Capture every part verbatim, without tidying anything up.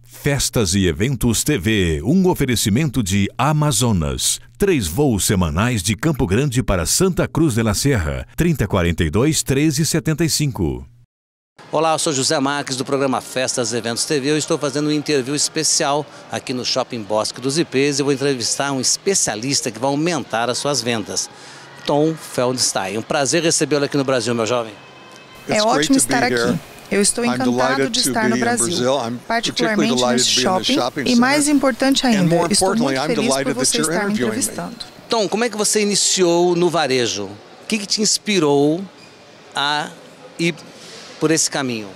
Festas e Eventos T V, um oferecimento de Amazonas. Três voos semanais de Campo Grande para Santa Cruz de la Sierra, trinta, quarenta e dois, treze, setenta e cinco. Olá, eu sou José Marques do programa Festas e Eventos T V. Eu estou fazendo um interview especial aqui no Shopping Bosque dos Ipês e vou entrevistar um especialista que vai aumentar as suas vendas, Tom Feldstein. Um prazer recebê-lo aqui no Brasil, meu jovem. É ótimo estar aqui. Eu estou encantado de estar no Brasil, particularmente neste shopping, e mais importante ainda, estou muito feliz por você estar me entrevistando. Tom, como é que você iniciou no varejo? O que, que te inspirou a ir por esse caminho?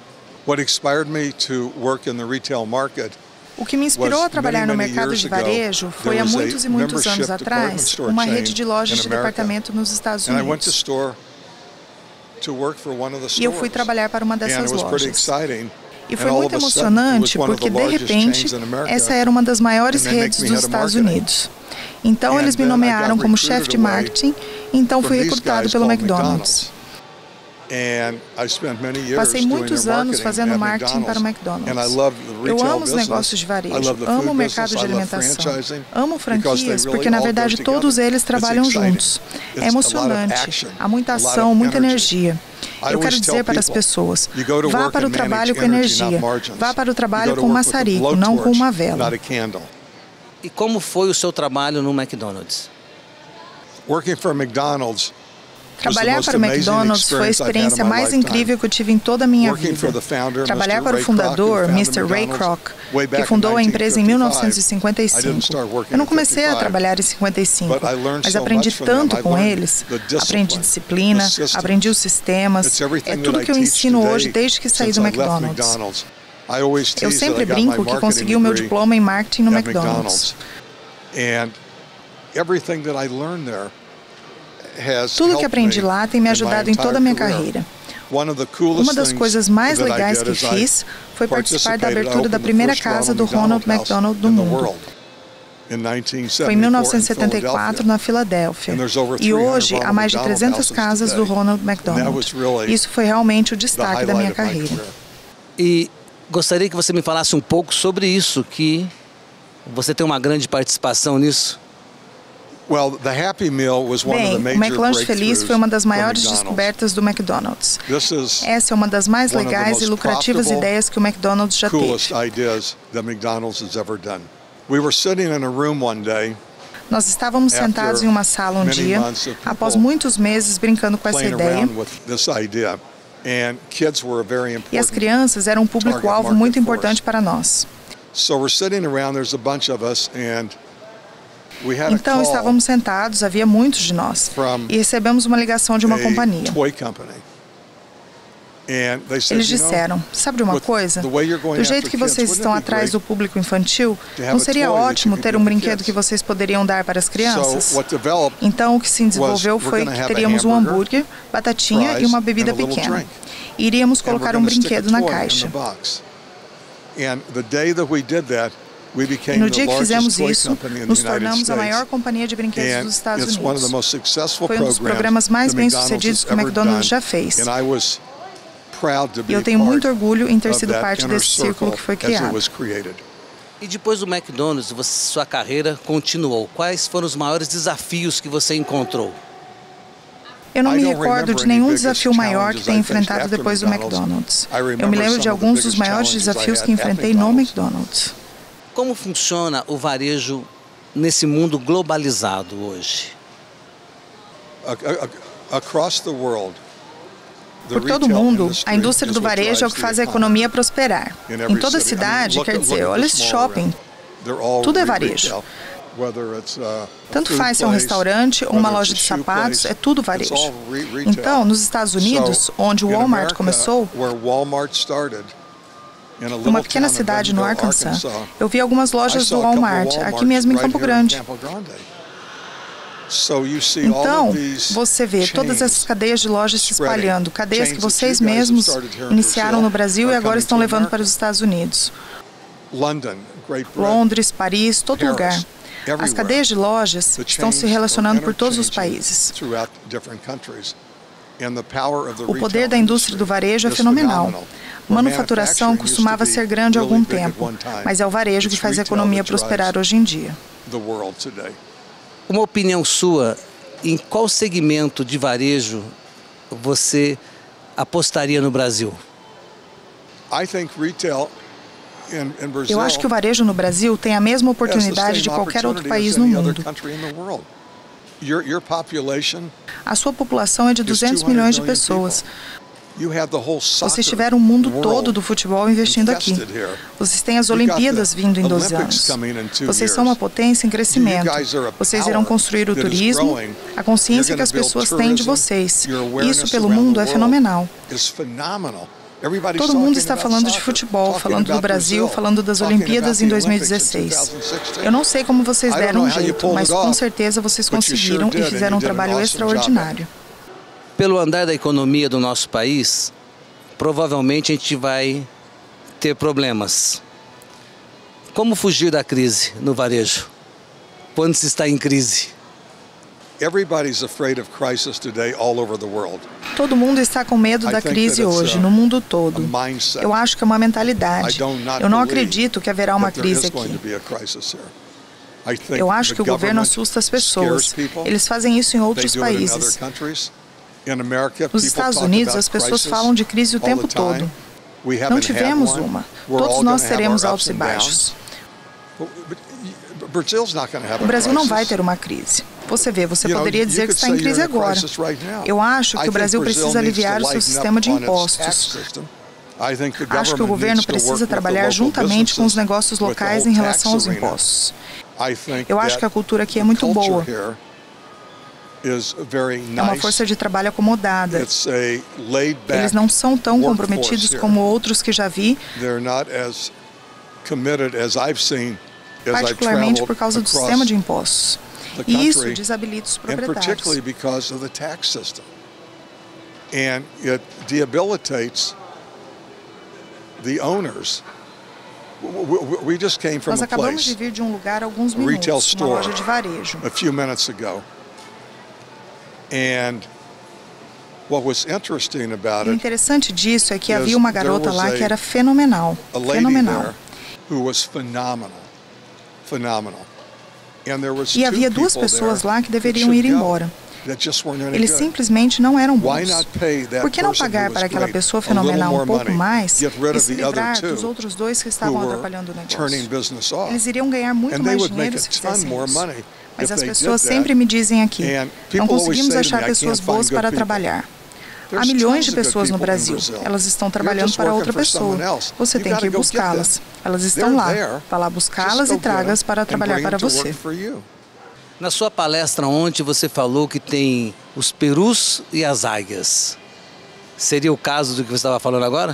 O que me inspirou a trabalhar no mercado de varejo foi há muitos e muitos anos atrás, uma rede de lojas de departamento nos Estados Unidos. E eu fui trabalhar para uma dessas lojas. E foi muito emocionante porque, de repente, essa era uma das maiores redes dos Estados Unidos. Então, eles me nomearam como chefe de marketing, então fui recrutado pelo McDonald's. Passei muitos anos fazendo marketing para o McDonald's. Eu amo os negócios de varejo, amo o mercado de alimentação, amo franquias, porque na verdade todos eles trabalham juntos. É emocionante, há muita ação, muita energia. Eu quero dizer para as pessoas, vá para o trabalho com energia, vá para o trabalho com maçarico, não com uma vela. E como foi o seu trabalho no McDonald's? Trabalhar para o McDonald's foi a experiência mais incrível que eu tive em toda a minha vida. Trabalhar para o fundador, mister Ray Kroc, que fundou a empresa em mil novecentos e cinquenta e cinco. Eu não comecei a trabalhar em cinquenta e cinco, mas aprendi tanto com eles. Aprendi disciplina, aprendi os sistemas. É tudo que eu ensino hoje desde que saí do McDonald's. Eu sempre brinco que consegui o meu diploma em marketing no McDonald's. Tudo que aprendi lá tem me ajudado em toda a minha carreira. Uma das coisas mais legais que fiz foi participar da abertura da primeira casa do Ronald McDonald do mundo. Foi em mil novecentos e setenta e quatro, na Filadélfia. E hoje há mais de trezentas casas do Ronald McDonald. Isso foi realmente o destaque da minha carreira. E gostaria que você me falasse um pouco sobre isso, que você tem uma grande participação nisso. Bem, o McLanche Feliz foi uma das maiores descobertas do McDonald's. Essa é uma das mais legais e lucrativas ideias que o McDonald's já teve. Nós estávamos sentados em uma sala um dia, após muitos meses brincando com essa ideia, e as crianças eram um público-alvo muito importante para nós. Então, estávamos sentados, havia muitos de nós, e recebemos uma ligação de uma companhia. Eles disseram, sabe de uma coisa? Do jeito que vocês estão atrás do público infantil, não seria ótimo ter um brinquedo que vocês poderiam dar para as crianças? Então, o que se desenvolveu foi que teríamos um hambúrguer, batatinha e uma bebida pequena. E iríamos colocar um brinquedo na caixa. E no dia que fizemos isso, nos tornamos a maior companhia de brinquedos dos Estados Unidos. Foi um dos programas mais bem-sucedidos que o McDonald's já fez. E eu tenho muito orgulho em ter sido parte desse círculo que foi criado. E depois do McDonald's, você, sua carreira continuou. Quais foram os maiores desafios que você encontrou? Eu não me recordo de nenhum desafio maior que tenha enfrentado depois do McDonald's. Eu me lembro de alguns dos maiores desafios que enfrentei no McDonald's. Como funciona o varejo nesse mundo globalizado hoje? Por todo o mundo, a indústria do varejo é o que faz a economia prosperar. Em toda cidade, quer dizer, olha esse shopping, tudo é varejo. Tanto faz se é um restaurante ou uma loja de sapatos, é tudo varejo. Então, nos Estados Unidos, onde o Walmart começou, numa pequena cidade no Arkansas, eu vi algumas lojas do Walmart, aqui mesmo em Campo Grande. Então, você vê todas essas cadeias de lojas se espalhando, cadeias que vocês mesmos iniciaram no Brasil e agora estão levando para os Estados Unidos. Londres, Paris, todo lugar. As cadeias de lojas estão se relacionando por todos os países. O poder da indústria do varejo é fenomenal. Manufaturação costumava ser grande há algum tempo, mas é o varejo que faz a economia prosperar hoje em dia. Uma opinião sua, em qual segmento de varejo você apostaria no Brasil? Eu acho que o varejo no Brasil tem a mesma oportunidade de qualquer outro país no mundo. A sua população é de duzentos milhões de pessoas. Vocês tiveram o mundo todo do futebol investindo aqui. Vocês têm as Olimpíadas vindo em dois anos. Vocês são uma potência em crescimento. Vocês irão construir o turismo, a consciência que as pessoas têm de vocês. Isso pelo mundo é fenomenal. Todo mundo está falando de futebol, falando do Brasil, falando das Olimpíadas em dois mil e dezesseis. Eu não sei como vocês deram um jeito, mas com certeza vocês conseguiram e fizeram um trabalho extraordinário. Pelo andar da economia do nosso país, provavelmente a gente vai ter problemas. Como fugir da crise no varejo, quando se está em crise? Todo mundo está com medo da crise hoje, no mundo todo. Eu acho que é uma mentalidade. Eu não acredito que haverá uma crise aqui. Eu acho que o governo assusta as pessoas. Eles fazem isso em outros países. Nos Estados Unidos, as pessoas falam de crise o tempo todo. Não tivemos uma. Todos nós teremos altos e baixos. O Brasil não vai ter uma crise. Você vê, você poderia dizer que está em crise agora. Eu acho que o Brasil precisa aliviar o seu sistema de impostos. Acho que o governo precisa trabalhar juntamente com os negócios locais em relação aos impostos. Eu acho que a cultura aqui é muito boa. É uma força de trabalho acomodada. Eles não são tão comprometidos como outros que já vi, particularmente por causa do sistema de impostos. E isso desabilita os proprietários. Nós acabamos de vir de um lugar há alguns minutos, uma loja de varejo. O interessante disso é que havia uma garota lá que era fenomenal, fenomenal. E havia duas pessoas lá que deveriam ir embora. Eles simplesmente não eram bons. Por que não pagar para aquela pessoa fenomenal um pouco mais e se livrar dos outros dois que estavam atrapalhando o negócio? Eles iriam ganhar muito mais dinheiro se fizessem isso. Mas as pessoas sempre me dizem aqui, não conseguimos achar pessoas boas para trabalhar. Há milhões de pessoas no Brasil. Elas estão trabalhando para outra pessoa. Você tem que ir buscá-las. Elas estão lá. Vá lá buscá-las e traga-as para trabalhar para você. Na sua palestra ontem, você falou que tem os perus e as águias. Seria o caso do que você estava falando agora?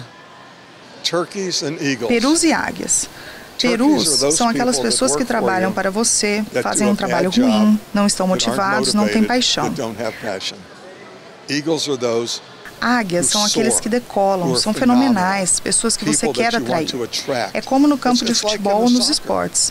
Perus e águias. Perus são aquelas pessoas que trabalham para você, fazem um trabalho ruim, não estão motivados, não têm paixão. Águias são aqueles que decolam, são fenomenais, pessoas que você quer atrair. É como no campo de futebol ou nos esportes.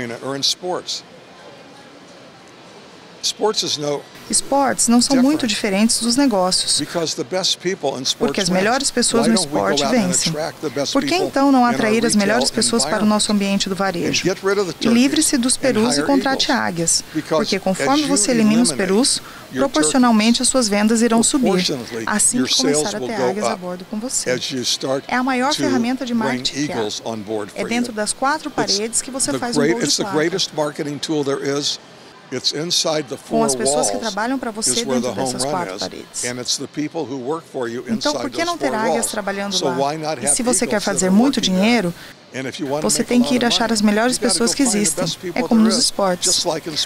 Esportes não são muito diferentes dos negócios, porque as melhores pessoas no esporte vencem. Por que então não atrair as melhores pessoas para o nosso ambiente do varejo? E livre-se dos perus e contrate águias, porque conforme você elimina os perus, proporcionalmente as suas vendas irão subir, assim que começar a ter águias a bordo com você. É a maior ferramenta de marketing que há. É dentro das quatro paredes que você faz um gol de placa. Com as pessoas que trabalham para você dentro dessas quatro paredes. Então, por que não ter águias trabalhando lá? E se você quer fazer muito dinheiro, você tem que ir achar as melhores pessoas que existem. É como nos esportes.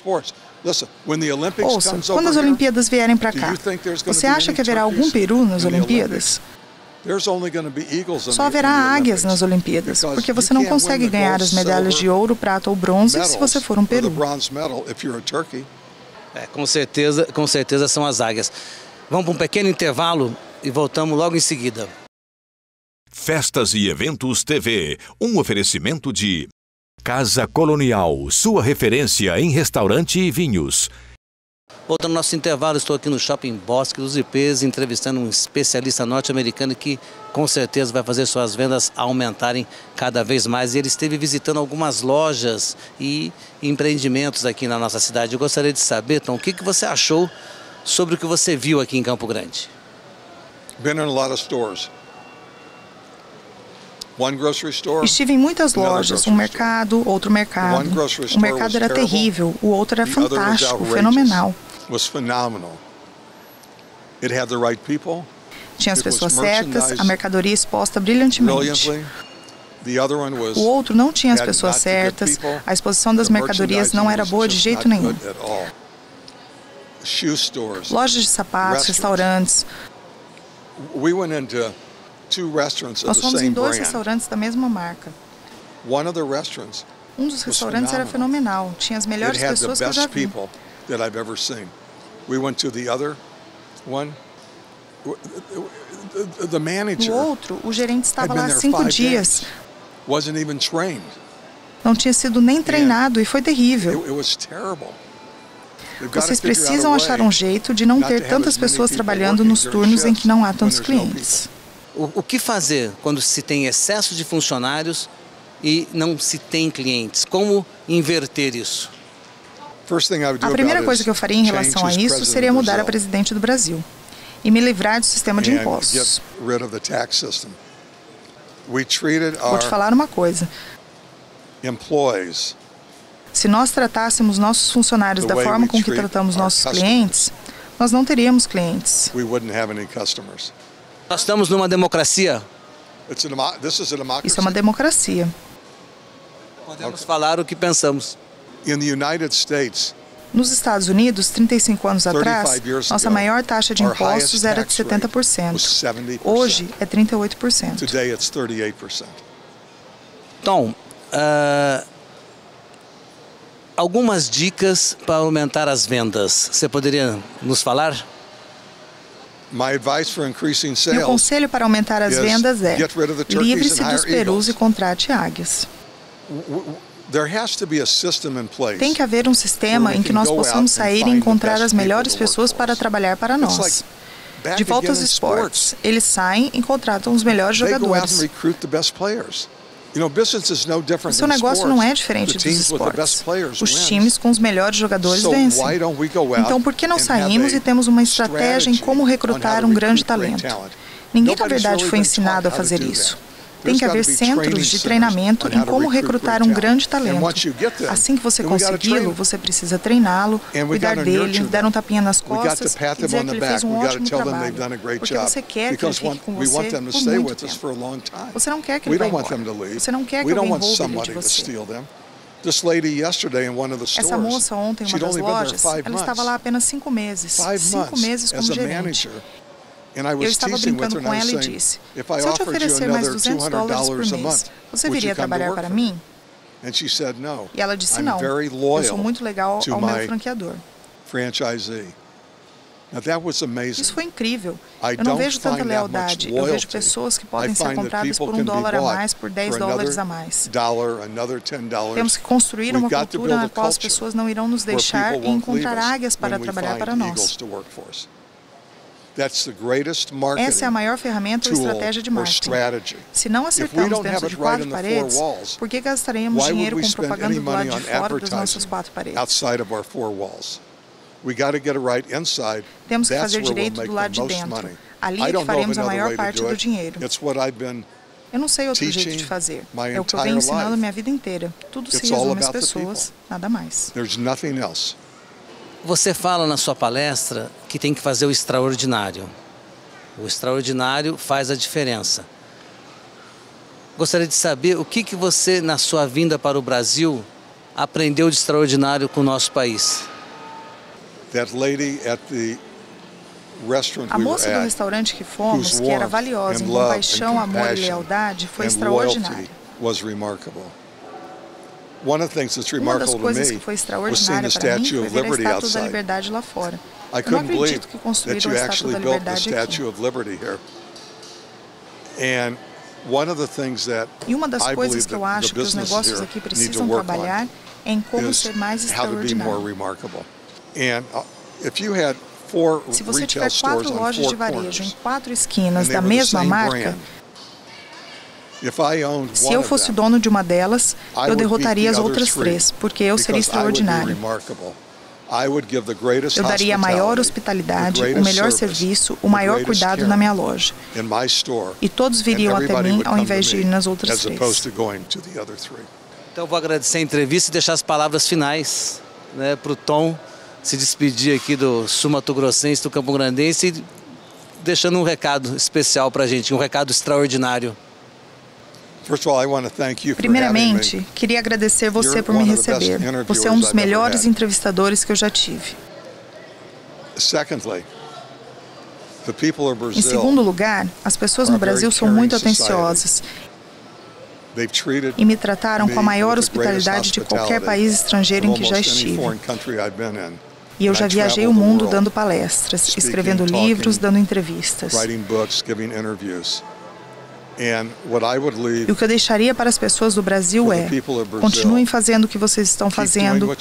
Ouça, quando as Olimpíadas vierem para cá, você acha que haverá algum peru nas Olimpíadas? Só haverá águias nas Olimpíadas, porque você não consegue ganhar as medalhas de ouro, prata ou bronze se você for um peru. É, com certeza, com certeza são as águias. Vamos para um pequeno intervalo e voltamos logo em seguida. Festas e Eventos T V, um oferecimento de Casa Colonial, sua referência em restaurante e vinhos. Voltando ao nosso intervalo, estou aqui no Shopping Bosque dos Ipês, entrevistando um especialista norte-americano que com certeza vai fazer suas vendas aumentarem cada vez mais. E ele esteve visitando algumas lojas e empreendimentos aqui na nossa cidade. Eu gostaria de saber, Tom, o que que você achou sobre o que você viu aqui em Campo Grande? Been in a lot of stores. One grocery store, Estive em muitas lojas, um mercado, outro mercado. O mercado era terrível, o outro era fantástico, fenomenal. was phenomenal. It had the right people. Tinha as pessoas certas, a mercadoria exposta brilhantemente. Brilliantly. The other one was O outro não tinha as had pessoas not the good certas, people. a exposição das The mercadorias não era merchandising boa was de just jeito not nenhum. good at all. Shoe stores. Lojas de sapatos, restaurantes. We went into two restaurants of Nós the fomos em same dois brand. restaurantes da mesma marca. One of the restaurants, Um dos restaurantes era fenomenal, tinha as it melhores had the pessoas que eu já best vi. people that I've ever seen. We went to the other one. The- The No manager outro, o gerente had estava been lá there cinco five dias, days. Wasn't even trained. não tinha sido nem treinado e foi terrível. It, it was terrible. They've got to Vocês figure out a precisam way achar um jeito de não not ter to have tantas as many pessoas people trabalhando working nos during turnos em shifts que não há when tantos there's no clientes. O, o que fazer quando se tem excesso de funcionários e não se tem clientes? Como inverter isso? First thing I would do A primeira about coisa is que eu faria em change relação a who's isso president seria of mudar a Brazil presidente do Brasil e me livrar do sistema de and impostos. get rid of the tax system. We treated Vou te our falar uma coisa. employees Se nós tratássemos nossos funcionários The da way forma we com que treat tratamos our nossos customers. clientes, nós não teríamos clientes. we wouldn't have any customers. Nós estamos numa democracia. It's a demo- this is a democracy. Isso é uma democracia. Podemos falar o que pensamos. In the United States, Nos Estados Unidos, trinta e cinco anos atrás, thirty-five years nossa ago, maior taxa de our impostos highest era de tax setenta por rate cento. was seventy percent. Hoje é trinta e oito por cento. Today it's thirty-eight percent. Tom, ah, algumas dicas para aumentar as vendas. Você poderia nos falar? My advice for increasing Meu sales conselho para aumentar as is vendas é: get rid of the turkeys livre-se and dos hire perus eagles. e contrate águias. There has to be a system in place. Tem que haver um sistema em que nós possamos sair e encontrar as melhores pessoas para trabalhar para nós. De volta aos esportes, eles saem e contratam os melhores jogadores. O seu negócio não é diferente dos esportes. Os times com os melhores jogadores vencem. Então, por que não saímos e temos uma estratégia em como recrutar um grande talento? Ninguém, na verdade, foi ensinado a fazer isso. Tem que haver centros de treinamento em como recrutar um grande talento. Assim que você consegui-lo, você precisa treiná-lo, cuidar dele, dar um tapinha nas costas e dizer que ele fez um ótimo trabalho. Porque você quer que ele fique com você por muito tempo. Você não quer que ele vá embora. Você não quer que alguém roube ele de você. Essa moça ontem em uma das lojas, ela estava lá apenas cinco meses. Cinco meses como gerente. Eu estava brincando com ela e disse: se eu te oferecer mais duzentos dólares por mês, você viria trabalhar para mim? E ela disse: não, eu sou muito legal ao meu franqueador. Isso foi incrível. Eu não vejo tanta lealdade. Eu vejo pessoas que podem ser compradas por um dólar a mais, por dez dólares a mais. Temos que construir uma cultura na qual as pessoas não irão nos deixar e encontrar águias para trabalhar para nós. Essa é a maior ferramenta ou estratégia de marketing. Se não acertamos dentro de quatro paredes, por que gastaremos dinheiro com propaganda do lado de fora das nossas quatro paredes? Temos que fazer direito do lado de dentro. Ali é que faremos a maior parte do dinheiro. Eu não sei outro jeito de fazer. É o que eu venho ensinando a minha vida inteira. Tudo se resume às pessoas, nada mais. Você fala na sua palestra que tem que fazer o extraordinário. O extraordinário faz a diferença. Gostaria de saber o que, que você, na sua vinda para o Brasil, aprendeu de extraordinário com o nosso país. A moça do restaurante que fomos, que era valiosa em compaixão, amor e lealdade, foi extraordinária. Uma das coisas que foi extraordinária para mim foi ver a Estátua da Liberdade lá fora. Eu não acredito que construíram a Estátua da Liberdade aqui. E uma das coisas que eu acho que os negócios aqui precisam trabalhar é em como ser mais extraordinário. Se você tiver quatro lojas de varejo em quatro esquinas da mesma marca, se eu fosse dono de uma delas, eu derrotaria as outras três, porque eu seria extraordinário. Eu daria a maior hospitalidade, o melhor serviço, o maior cuidado na minha loja. E todos viriam até mim ao invés de ir nas outras três. Então eu vou agradecer a entrevista e deixar as palavras finais, né, para o Tom se despedir aqui do Sul Mato Grossense, do Campo Grandense, e deixando um recado especial para a gente, um recado extraordinário. Primeiramente, queria agradecer você por me receber. Você é um dos melhores entrevistadores que eu já tive. Em segundo lugar, as pessoas no Brasil são muito atenciosas e me trataram com a maior hospitalidade de qualquer país estrangeiro em que já estive. E eu já viajei o mundo dando palestras, escrevendo livros, dando entrevistas. E o que eu deixaria para as pessoas do Brasil é: continuem fazendo o que vocês estão fazendo,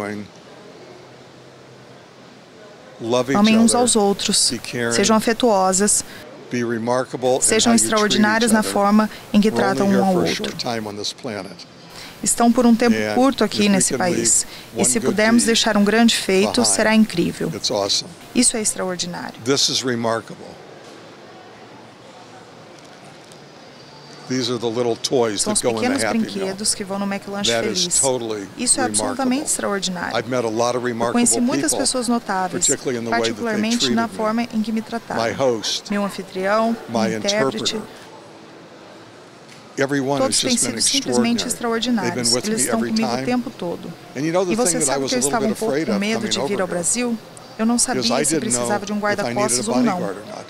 amem uns aos outros, sejam afetuosas, sejam extraordinárias na forma em que tratam um ao outro. Estão por um tempo curto aqui nesse país, e se pudermos deixar um grande feito, será incrível. Isso é extraordinário. São os pequenos brinquedos que vão no McLanche Feliz. Isso é absolutamente extraordinário. Eu conheci muitas pessoas notáveis, particularmente na forma em que me trataram. Meu anfitrião, meu intérprete, todos têm sido simplesmente extraordinários. Eles estão comigo o tempo todo. E você sabe que eu estava um pouco com medo de vir ao Brasil? Eu não sabia se precisava de um guarda-costas ou não.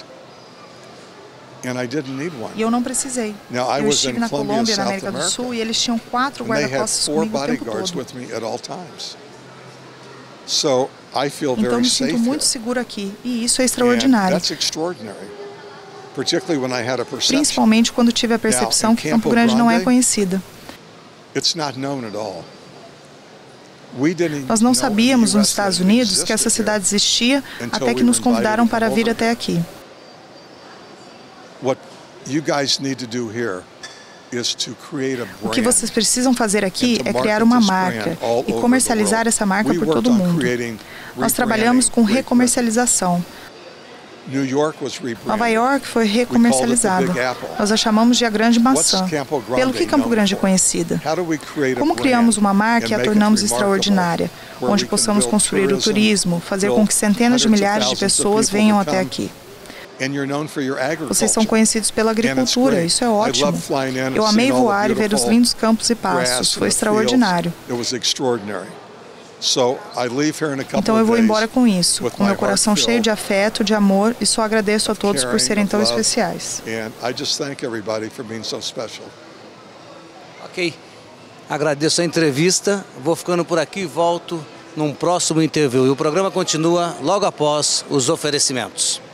E eu não precisei. Eu estive na Colômbia, na América do Sul, e eles tinham quatro guarda-costas comigo o tempo todo. Então me sinto muito seguro aqui, e isso é extraordinário. Principalmente quando tive a percepção que Campo Grande não é conhecida. Nós não sabíamos nos Estados Unidos que essa cidade existia até que nos convidaram para vir até aqui. O que vocês precisam fazer aqui é criar uma marca e comercializar essa marca por todo o mundo. Nós trabalhamos com recomercialização. Nova York foi recomercializada. Nós a chamamos de a Grande Maçã. Pelo que Campo Grande é conhecida? Como criamos uma marca e a tornamos extraordinária, onde possamos construir o turismo, fazer com que centenas de milhares de pessoas venham até aqui? Vocês são conhecidos pela agricultura, isso é ótimo. Eu amei voar e ver os lindos campos e pastos, foi extraordinário. Então eu vou embora com isso, com meu coração cheio de afeto, de amor, e só agradeço a todos por serem tão especiais. Ok, agradeço a entrevista, vou ficando por aqui e volto num próximo interview. E o programa continua logo após os oferecimentos.